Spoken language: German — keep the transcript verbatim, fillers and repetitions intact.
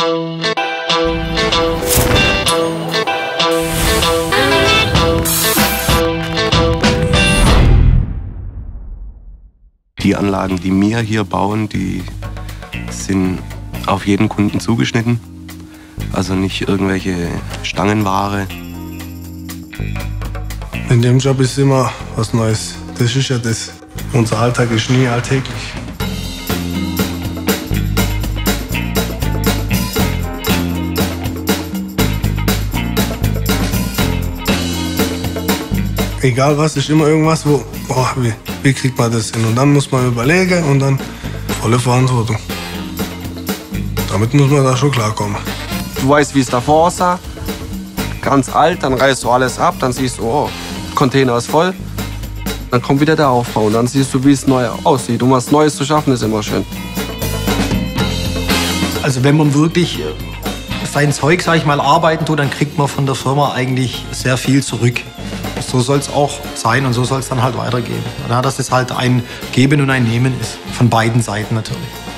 Die Anlagen, die wir hier bauen, die sind auf jeden Kunden zugeschnitten. Also nicht irgendwelche Stangenware. In dem Job ist immer was Neues. Das ist ja das. Unser Alltag ist nie alltäglich. Egal was, ist immer irgendwas, wo, oh, wie, wie kriegt man das hin? Und dann muss man überlegen und dann volle Verantwortung. Damit muss man da schon klarkommen. Du weißt, wie es davor aussah. Ganz alt, dann reißt du alles ab, dann siehst du, oh, Container ist voll. Dann kommt wieder der Aufbau und dann siehst du, wie es neu aussieht. Um was Neues zu schaffen, ist immer schön. Also wenn man wirklich sein Zeug, sag ich mal, arbeiten tut, dann kriegt man von der Firma eigentlich sehr viel zurück. So soll es auch sein und so soll es dann halt weitergehen. Dass es halt ein Geben und ein Nehmen ist, von beiden Seiten natürlich.